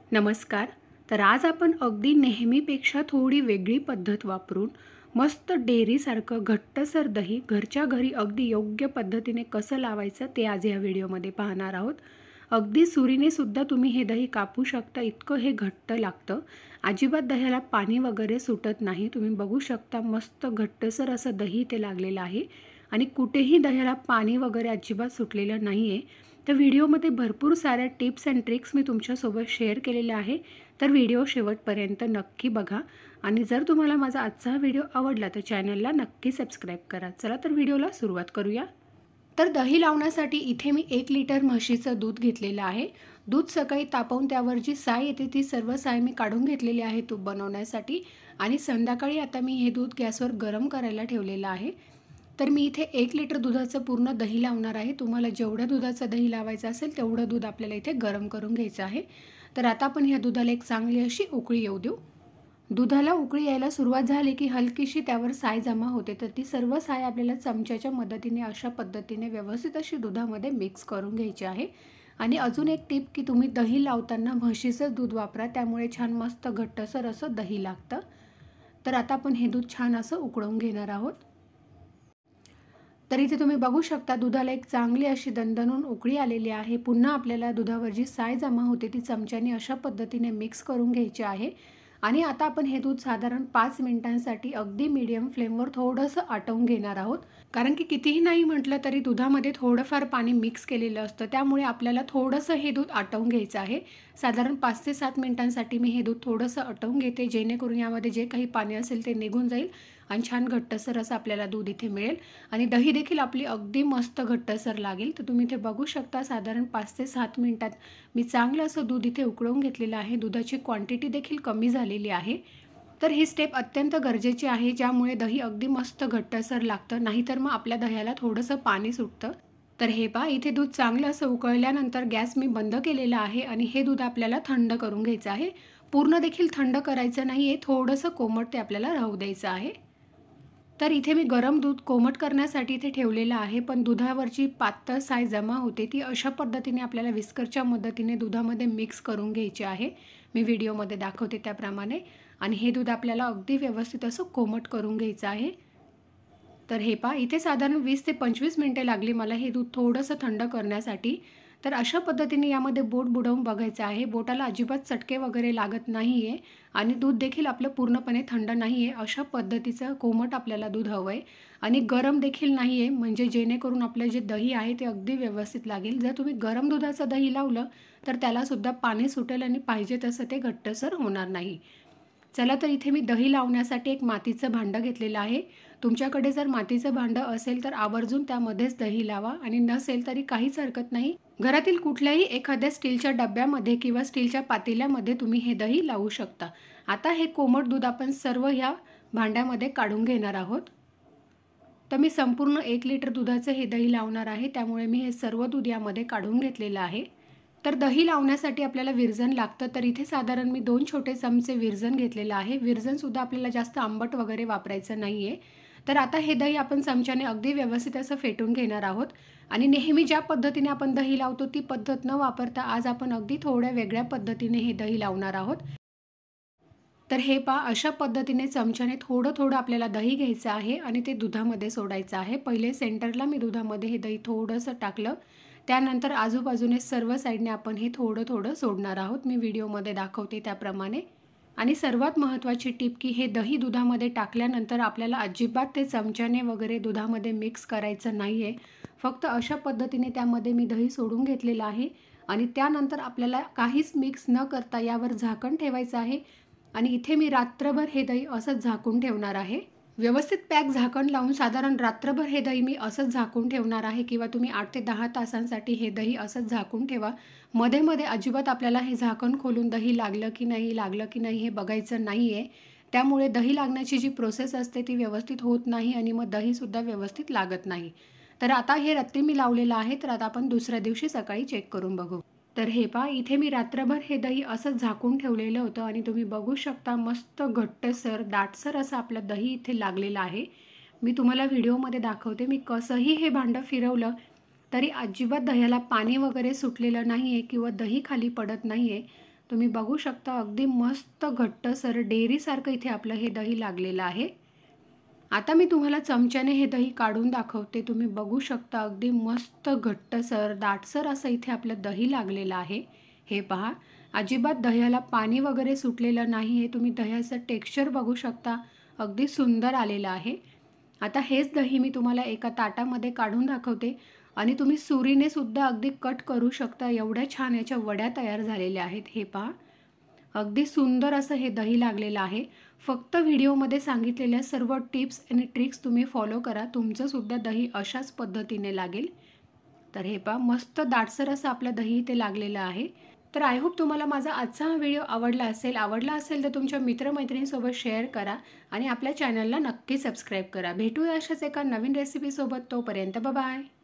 नमस्कार. तर आज आपण अगदी नेहमीपेक्षा थोडी वेगळी पद्धत वापरून मस्त डेअरीसारखं घट्टसर दही घरच्या घरी अगदी योग्य पद्धतीने कसं लावायचं ते आज या व्हिडिओमध्ये पाहणार आहोत. अगदी सुरीने सुद्धा तुम्ही हे दही कापू शकता, इतकं हे घट्ट लागतं. अजिबात दह्याला पाणी वगैरे सुटत नाही. तुम्ही बघू शकता मस्त घट्टसर असं दही ते लागलेलं आहे आणि कुठेही दह्याला पाणी वगैरे अजिबात सुटलेलं नाही आहे. तर व्हिडिओमध्ये भरपूर साऱ्या टिप्स अँड ट्रिक्स मी तुमच्यासोबत शेअर केलेल्या आहे. तर व्हिडिओ शेवटपर्यंत नक्की बघा आणि जर तुम्हाला माझा आजचा व्हिडिओ आवडला तर चॅनलला नक्की सबस्क्राईब करा. चला तर व्हिडिओला सुरुवात करूया. तर दही लावण्यासाठी इथे मी 1 लिटर म्हशीचं दूध घेतलेलं आहे. दूध सकाळी तापवून त्यावर जी साय येते ती सर्व साय मी काढून घेतलेली आहे तूप बनवण्यासाठी आणि संध्याकाळी आता मी हे दूध गॅसवर गरम करायला ठेवलेलं आहे. तर मी इथे 1 लिटर दुधाचं पूर्ण दही लावणार आहे. तुम्हाला जेवढं दुधाचं दही लावायचं असेल तेवढं दूध आपल्याला इथे गरम करून घ्यायचं आहे. तर आता आपण ह्या दुधाला एक चांगली अशी उकळी येऊ देऊ. दुधाला उकळी यायला सुरुवात झाली की हलकीशी त्यावर साय जमा होते. तर ती सर्व साय आपल्याला चमच्याच्या मदतीने अशा पद्धतीने व्यवस्थित अशी दुधामध्ये मिक्स करून घ्यायची आहे. आणि अजून एक टिप की तुम्ही दही लावताना म्हशीचं दूध वापरा, त्यामुळे छान मस्त घट्टसर असं दही लागतं. तर आता आपण हे दूध छान असं उकळून घेणार आहोत. तर इथे तुम्ही बघू शकता दुधाला एक चांगली अशी दणदणून उकळी आलेली आहे. पुन्हा आपल्याला दुधावर जी साय जमा होते ती चमच्याने अशा पद्धतीने मिक्स करून घ्यायची आहे. आणि आता आपण हे दूध साधारण 5 मिनिटांसाठी अगदी मीडियम फ्लेमवर थोडंसं आटवून घेणार आहोत. कारण की कितीही नाही म्हटलं तरी दुधामध्ये थोडंफार पाणी मिक्स केलेलं असतं, त्यामुळे आपल्याला थोडंसं हे दूध आटवून घ्यायचं आहे. साधारण 5 ते 7 मिनिटांसाठी मी हे दूध थोडंसं आटवून घेते, जेणेकरून यामध्ये जे काही पाणी असेल ते निघून जाईल आणि छान घट्टसर असं आपल्याला दूध इथे मिळेल आणि दही देखील आपली अगदी मस्त घट्टसर लागेल. तर तुम्ही इथे बघू शकता साधारण 5 ते 7 मिनिटात मी चांगलं असं दूध इथे उकळून घेतलेलं आहे. दुधाची क्वांटिटी देखील कमी झालेली आहे. तर ही स्टेप अत्यंत गरजेची आहे, ज्यामुळे दही अगदी मस्त घट्टसर लागतं, नाहीतर मग आपल्या दह्याला थोडंसं पाणी सुटतं. तर हे पहा इथे दूध चांगलं असं उकळल्यानंतर गॅस मी बंद केलेला आहे आणि हे दूध आपल्याला थंड करून घ्यायचं आहे. पूर्ण देखील थंड करायचं नाही आहे, थोडंसं कोमट ते आपल्याला राहू द्यायचं आहे. तर इथे मी गरम दूध कोमट करण्यासाठी इथे ठेवलेलं आहे, पण दुधावरची पातळ साय जमा होते ती अशा पद्धतीने आपल्याला विस्करच्या मदतीने दुधामध्ये मिक्स करून घ्यायची आहे. मी व्हिडिओमध्ये दाखवते त्याप्रमाणे. आणि हे दूध आपल्याला अगदी व्यवस्थित असं कोमट करून घ्यायचं आहे. तर हे पहा इथे साधारण 20 ते 25 मिनिटे लागली मला हे दूध थोडंसं थंड करण्यासाठी. तर अशा पद्धतीने यामध्ये बोट बुडवून बघायचं आहे. बोटाला अजिबात चटके वगैरे लागत नाही आहे आणि दूध देखील आपलं पूर्णपणे थंड नाही आहे. अशा पद्धतीचं कोमट आपल्याला दूध हवं आहे आणि गरम देखील नाही आहे, म्हणजे जेणेकरून आपलं जे दही आहे ते अगदी व्यवस्थित लागेल. जर तुम्ही गरम दुधाचं दही लावलं तर त्यालासुद्धा पाणी सुटेल आणि पाहिजे तसं ते घट्टसर होणार नाही. चला तर इथे मी दही लावण्यासाठी एक मातीचं भांडं घेतलेलं आहे. तुमच्याकडे जर मातीचं भांडं असेल तर आवर्जून त्यामध्येच दही लावा आणि नसेल तरी काहीच हरकत नाही. घरातील कुठल्याही एखाद्या स्टीलच्या डब्यामध्ये किंवा स्टीलच्या पातेल्यामध्ये तुम्ही हे दही लावू शकता. आता हे कोमट दूध आपण सर्व ह्या भांड्यामध्ये काढून घेणार आहोत. तर मी संपूर्ण 1 लिटर दुधाचं हे दही लावणार आहे, त्यामुळे मी हे सर्व दूध यामध्ये काढून घेतलेलं आहे. तर दही लावण्यासाठी आपल्याला विरजण लागतं. तर इथे साधारण मी 2 छोटे चमचे विरजण घेतलेलं आहे. विरजणसुद्धा आपल्याला जास्त आंबट वगैरे वापरायचं नाही आहे. तर आता हे दही आपण चमच्याने अगदी व्यवस्थित असं फेटून घेणार आहोत आणि नेहमी ज्या पद्धतीने आपण दही लावतो ती पद्धत न वापरता आज आपण अगदी थोड्या वेगळ्या पद्धतीने हे दही लावणार आहोत. तर हे पहा अशा पद्धतीने चमच्याने थोडं थोडं आपल्याला दही घ्यायचं आहे आणि ते दुधामध्ये सोडायचं आहे. पहिले सेंटरला मी दुधामध्ये हे दही थोडंसं टाकलं, त्यानंतर आजूबाजूने सर्व साईडने आपण हे थोडं थोडं सोडणार आहोत. मी व्हिडिओमध्ये दाखवते त्याप्रमाणे. आणि सर्वात महत्त्वाची टिप की हे दही दुधामध्ये टाकल्यानंतर आपल्याला अजिबात ते चमच्याने वगैरे दुधामध्ये मिक्स करायचं नाही आहे. फक्त अशा पद्धतीने त्यामध्ये मी दही सोडून घेतलेलं आहे आणि त्यानंतर आपल्याला काहीच मिक्स न करता यावर झाकण ठेवायचं आहे आणि इथे मी रात्रभर हे दही असंच झाकून ठेवणार आहे. व्यवस्थित पॅक झाकण लावून साधारण रात्रभर हे दही मी असंच झाकून ठेवणार आहे किंवा तुम्ही 8 ते 10 तासांसाठी हे दही असंच झाकून ठेवा. मध्ये मध्ये अजिबात आपल्याला हे झाकण खोलून दही लागलं की नाही हे बघायचं नाही आहे. त्यामुळे दही लागण्याची जी प्रोसेस असते ती व्यवस्थित होत नाही आणि मग दहीसुद्धा व्यवस्थित लागत नाही. तर आता हे रात्री मी लावलेलं आहे, तर आता आपण दुसऱ्या दिवशी सकाळी चेक करून बघू. तर हे पहा इथे मी रात्रभर हे दही असंच झाकून ठेवलेलं होतं आणि तुम्ही बघू शकता मस्त घट्टसर दाटसर असं आपलं दही इथे लागलेलं आहे. मी तुम्हाला व्हिडिओमध्ये दाखवते. मी कसंही हे भांडं फिरवलं तरी अजिबात दह्याला पाणी वगैरे सुटलेलं नाही आहे किंवा दही खाली पडत नाही आहे. तुम्ही बघू शकता अगदी मस्त घट्टसर डेअरीसारखं इथे आपलं हे दही लागलेलं आहे। आता मी तुम्हाला चमच्याने हे दही काढून दाखवते। तुम्ही बघू शकता अगदी मस्त घट्टसर दाटसर असं इथे आपलं दही लागलेलं आहे। हे पहा, अजिबात दह्याला पाणी वगैरे सुटलेलं नाही आहे। तुम्ही दह्याचं टेक्स्चर बघू शकता, अगदी सुंदर आलेलं आहे। आता हेच दही मी तुम्हाला एका ताटामध्ये काढून दाखवते आणि तुम्ही सुरीने सुद्धा अगदी कट करू शकता। एवढ्या छान याच्या वड्या तयार झालेल्या आहेत। हे पहा, अगदी सुंदर असं हे दही लागलेलं आहे। फक्त व्हिडिओमध्ये सांगितलेल्या सर्व टिप्स आणि ट्रिक्स तुम्ही फॉलो करा, तुमचंसुद्धा दही अशाच पद्धतीने लागेल। तर हे पहा, मस्त दाटसर असं आपलं दही इथे लागलेलं आहे। तर आय होप तुम्हाला माझा आजचा हा व्हिडिओ आवडला असेल तर तुमच्या मित्रमैत्रिणींसोबत शेअर करा आणि आपल्या चॅनलला नक्की सबस्क्राईब करा। भेटूया अशाच एका नवीन रेसिपीसोबत, तोपर्यंत बाय बाय।